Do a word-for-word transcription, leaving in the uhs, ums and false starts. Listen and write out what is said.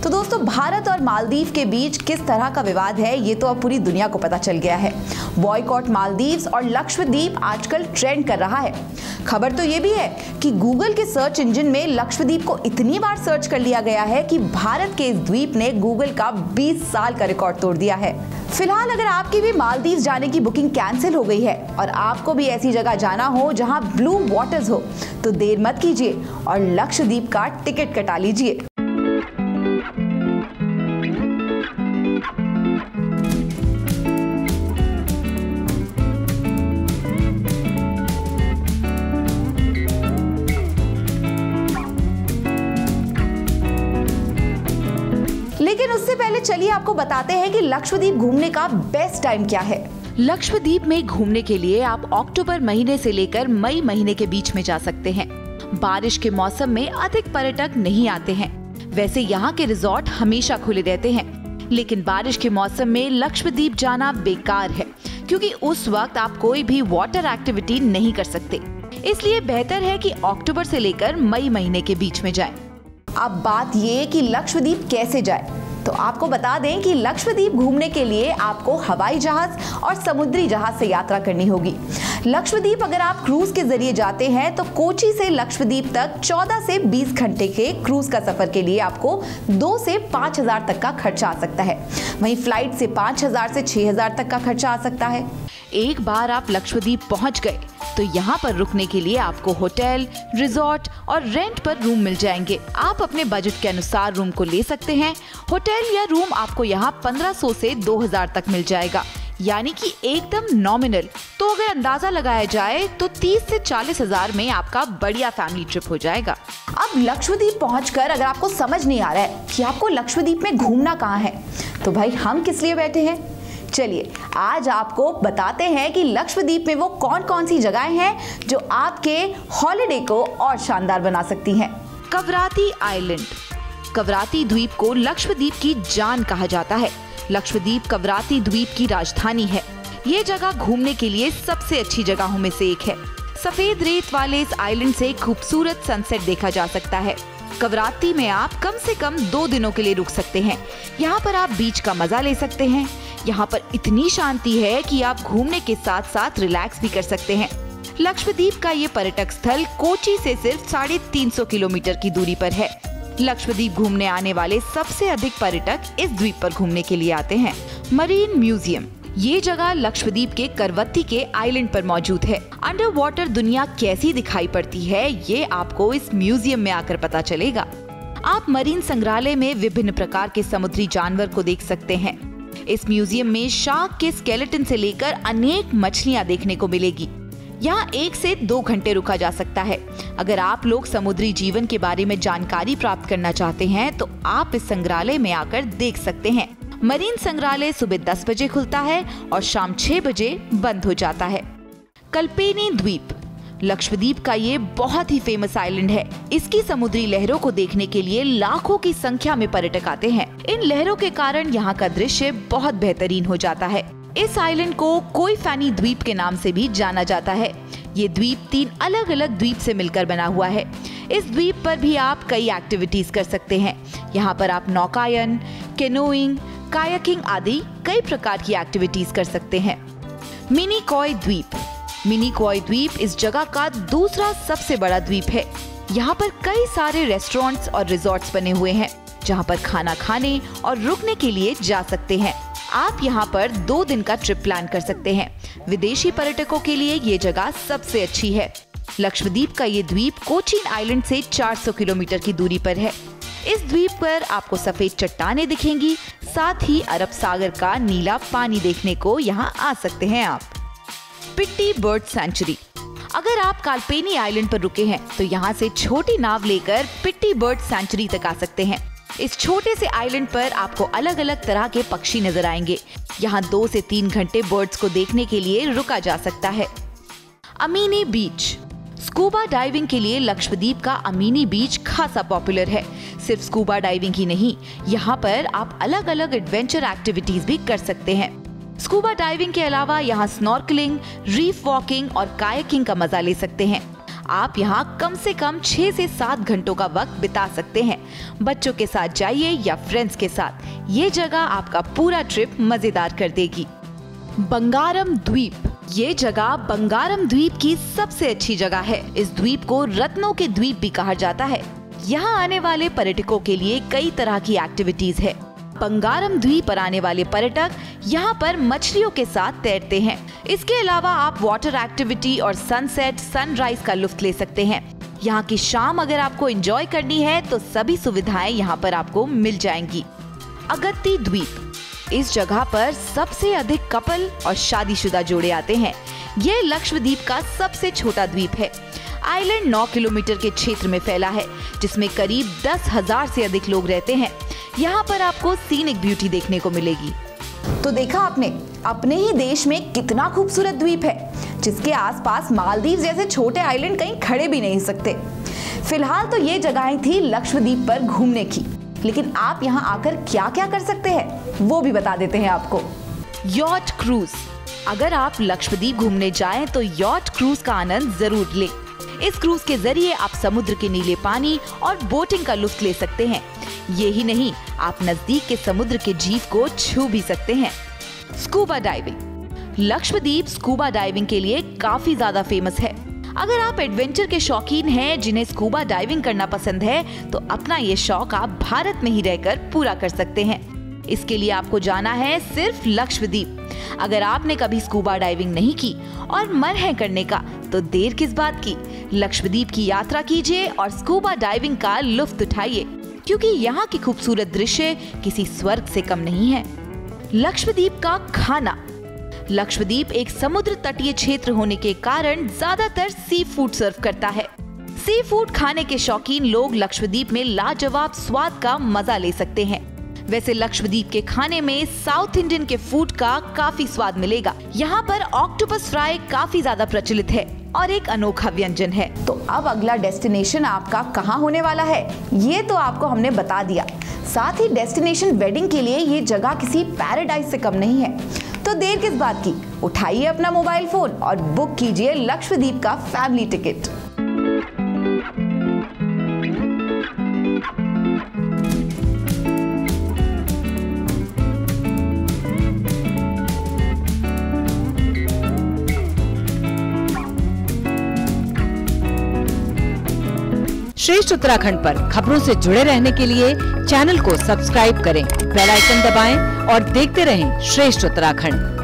तो दोस्तों, भारत और मालदीव के बीच किस तरह का विवाद है ये तो अब पूरी दुनिया को पता चल गया है। बॉयकॉट मालदीव्स और लक्षद्वीप आजकल ट्रेंड कर रहा है। खबर तो ये भी है कि गूगल के सर्च इंजन में लक्षद्वीप को इतनी बार सर्च कर लिया गया है कि भारत के इस द्वीप ने गूगल का बीस साल का रिकॉर्ड तोड़ दिया है। फिलहाल अगर आपकी भी मालदीव जाने की बुकिंग कैंसिल हो गई है और आपको भी ऐसी जगह जाना हो जहां ब्लू वाटर्स हो, तो देर मत कीजिए और लक्षद्वीप का टिकट कटा लीजिए। लेकिन उससे पहले चलिए आपको बताते हैं कि लक्षद्वीप घूमने का बेस्ट टाइम क्या है। लक्षद्वीप में घूमने के लिए आप अक्टूबर महीने से लेकर मई महीने के बीच में जा सकते हैं। बारिश के मौसम में अधिक पर्यटक नहीं आते हैं। वैसे यहाँ के रिजॉर्ट हमेशा खुले रहते हैं, लेकिन बारिश के मौसम में लक्षद्वीप जाना बेकार है क्योंकि उस वक्त आप कोई भी वाटर एक्टिविटी नहीं कर सकते। इसलिए बेहतर है कि अक्टूबर से लेकर मई महीने के बीच में जाएं। अब बात ये कि लक्षद्वीप कैसे जाए, तो आपको बता दें कि लक्षद्वीप घूमने के लिए आपको हवाई जहाज और समुद्री जहाज से यात्रा करनी होगी। लक्षद्वीप अगर आप क्रूज के जरिए जाते हैं तो कोची से लक्षद्वीप तक चौदह से बीस घंटे के क्रूज का सफर के लिए आपको दो से पाँच हजार तक का खर्चा आ सकता है। वहीं फ्लाइट से पाँच हजार से छह हजार तक का खर्चा आ सकता है। एक बार आप लक्षद्वीप पहुंच गए तो यहाँ पर रुकने के लिए आपको होटल, रिजॉर्ट और रेंट पर रूम मिल जाएंगे। आप अपने बजट के अनुसार रूम को ले सकते हैं। होटल या रूम आपको यहाँ पंद्रह सौ से दो हजार तक मिल जाएगा, यानी कि एकदम नॉमिनल। तो अगर अंदाजा लगाया जाए तो तीस से चालीस हजार में आपका बढ़िया फैमिली ट्रिप हो जाएगा। अब लक्षद्वीप पहुंचकर अगर आपको समझ नहीं आ रहा है कि आपको लक्षद्वीप में घूमना कहाँ है, तो भाई हम किस लिए बैठे हैं। चलिए आज आपको बताते हैं कि लक्षद्वीप में वो कौन कौन सी जगहें हैं जो आपके हॉलिडे को और शानदार बना सकती हैं। कवराती आइलैंड। कवराती द्वीप को लक्षद्वीप की जान कहा जाता है। लक्षद्वीप कवराती द्वीप की राजधानी है। ये जगह घूमने के लिए सबसे अच्छी जगहों में से एक है। सफेद रेत वाले इस आइलैंड से खूबसूरत सनसेट देखा जा सकता है। कवराती में आप कम से कम दो दिनों के लिए रुक सकते हैं। यहाँ पर आप बीच का मजा ले सकते हैं। यहाँ पर इतनी शांति है कि आप घूमने के साथ साथ रिलैक्स भी कर सकते हैं। लक्षद्वीप का ये पर्यटक स्थल कोची से सिर्फ साढ़े तीन सौ किलोमीटर की दूरी पर है। लक्षद्वीप घूमने आने वाले सबसे अधिक पर्यटक इस द्वीप पर घूमने के लिए आते हैं। Marine museum. ये जगह लक्षद्वीप के करवत्ती के आइलैंड पर मौजूद है। अंडर वाटर दुनिया कैसी दिखाई पड़ती है ये आपको इस म्यूजियम में आकर पता चलेगा। आप मरीन संग्रहालय में विभिन्न प्रकार के समुद्री जानवर को देख सकते हैं। इस म्यूजियम में शार्क के स्केलेटन से लेकर अनेक मछलियां देखने को मिलेगी। यहाँ एक से दो घंटे रुका जा सकता है। अगर आप लोग समुद्री जीवन के बारे में जानकारी प्राप्त करना चाहते हैं तो आप इस संग्रहालय में आकर देख सकते हैं। मरीन संग्रहालय सुबह दस बजे खुलता है और शाम छह बजे बंद हो जाता है। कल्पेनी द्वीप। लक्षद्वीप का ये बहुत ही फेमस आइलैंड है। इसकी समुद्री लहरों को देखने के लिए लाखों की संख्या में पर्यटक आते हैं। इन लहरों के कारण यहाँ का दृश्य बहुत बेहतरीन हो जाता है। इस आइलैंड को कोई फैनी द्वीप के नाम से भी जाना जाता है। ये द्वीप तीन अलग अलग द्वीप से मिलकर बना हुआ है। इस द्वीप पर भी आप कई एक्टिविटीज कर सकते हैं। यहाँ पर आप नौकायन, कैनोइंग, कायाकिंग आदि कई प्रकार की एक्टिविटीज कर सकते हैं। मिनिकॉय द्वीप। मिनिकॉय द्वीप इस जगह का दूसरा सबसे बड़ा द्वीप है। यहाँ पर कई सारे रेस्टोरेंट्स और रिजॉर्ट्स बने हुए हैं जहाँ पर खाना खाने और रुकने के लिए जा सकते हैं। आप यहाँ पर दो दिन का ट्रिप प्लान कर सकते हैं। विदेशी पर्यटकों के लिए ये जगह सबसे अच्छी है। लक्षद्वीप का ये द्वीप कोचीन आइलैंड से चार सौ किलोमीटर की दूरी पर है। इस द्वीप पर आपको सफेद चट्टानें दिखेंगी, साथ ही अरब सागर का नीला पानी देखने को यहाँ आ सकते हैं आप। पिट्टी बर्ड सेंचुरी। अगर आप काल्पेनी आइलैंड पर रुके हैं तो यहाँ से छोटी नाव लेकर पिट्टी बर्ड सेंचुरी तक आ सकते हैं। इस छोटे से आइलैंड पर आपको अलग अलग तरह के पक्षी नजर आएंगे। यहाँ दो से तीन घंटे बर्ड्स को देखने के लिए रुका जा सकता है। अमीनी बीच। स्कूबा डाइविंग के लिए लक्षद्वीप का अमीनी बीच खासा पॉपुलर है। सिर्फ स्कूबा डाइविंग ही नहीं, यहाँ पर आप अलग अलग एडवेंचर एक्टिविटीज भी कर सकते हैं। स्कूबा डाइविंग के अलावा यहाँ स्नॉर्कलिंग, रीफ वॉकिंग और कायाकिंग का मजा ले सकते हैं। आप यहाँ कम से कम छह से सात घंटों का वक्त बिता सकते हैं। बच्चों के साथ जाइए या फ्रेंड्स के साथ, ये जगह आपका पूरा ट्रिप मजेदार कर देगी। बंगारम द्वीप। ये जगह बंगारम द्वीप की सबसे अच्छी जगह है। इस द्वीप को रत्नों के द्वीप भी कहा जाता है। यहाँ आने वाले पर्यटकों के लिए कई तरह की एक्टिविटीज है। बंगारम द्वीप पर आने वाले पर्यटक यहाँ पर मछलियों के साथ तैरते हैं। इसके अलावा आप वाटर एक्टिविटी और सनसेट, सनराइज का लुत्फ ले सकते हैं। यहाँ की शाम अगर आपको एंजॉय करनी है तो सभी सुविधाएं यहाँ पर आपको मिल जाएंगी। अगत्ती द्वीप। इस जगह पर सबसे अधिक कपल और शादीशुदा जोड़े आते हैं। ये लक्षद्वीप का सबसे छोटा द्वीप है। आइलैंड नौ किलोमीटर के क्षेत्र में फैला है, जिसमें करीब दस हजार से अधिक लोग रहते हैं। यहाँ पर आपको सीनिक ब्यूटी देखने को मिलेगी। तो देखा आपने, अपने ही देश में कितना खूबसूरत द्वीप है, जिसके आसपास मालदीव जैसे छोटे आइलैंड कहीं खड़े भी नहीं सकते। फिलहाल तो ये जगहें थी लक्षद्वीप पर घूमने की, लेकिन आप यहाँ आकर क्या क्या कर सकते हैं वो भी बता देते हैं आपको। Yacht cruise. अगर आप लक्षद्वीप घूमने जाएं तो यॉट क्रूज का आनंद जरूर लें। इस क्रूज के जरिए आप समुद्र के नीले पानी और बोटिंग का लुत्फ ले सकते हैं। ये ही नहीं, आप नजदीक के समुद्र के जीव को छू भी सकते हैं। Scuba diving. Lakshadweep scuba diving के लिए काफी ज्यादा फेमस है। अगर आप एडवेंचर के शौकीन हैं जिन्हें स्कूबा डाइविंग करना पसंद है, तो अपना ये शौक आप भारत में ही रहकर पूरा कर सकते हैं। इसके लिए आपको जाना है सिर्फ लक्षद्वीप। अगर आपने कभी स्कूबा डाइविंग नहीं की और मन है करने का, तो देर किस बात की, लक्षद्वीप की यात्रा कीजिए और स्कूबा डाइविंग का लुत्फ उठाइए, क्योंकि यहाँ की खूबसूरत दृश्य किसी स्वर्ग से कम नहीं है। लक्षद्वीप का खाना। लक्षद्वीप एक समुद्र तटीय क्षेत्र होने के कारण ज्यादातर सी फूड सर्व करता है। सी फूड खाने के शौकीन लोग लक्षद्वीप में लाजवाब स्वाद का मजा ले सकते हैं। वैसे लक्षद्वीप के खाने में साउथ इंडियन के फूड का काफी स्वाद मिलेगा। यहाँ पर ऑक्टोपस फ्राई काफी ज्यादा प्रचलित है और एक अनोखा व्यंजन है। तो अब अगला डेस्टिनेशन आपका कहाँ होने वाला है, ये तो आपको हमने बता दिया। साथ ही डेस्टिनेशन वेडिंग के लिए ये जगह किसी पैराडाइज से कम नहीं है। तो देर किस बात की, उठाइए अपना मोबाइल फोन और बुक कीजिए लक्षद्वीप का फैमिली टिकट। श्रेष्ठ उत्तराखंड पर खबरों से जुड़े रहने के लिए चैनल को सब्सक्राइब करें, बेल आइकन दबाएं और देखते रहें श्रेष्ठ उत्तराखंड।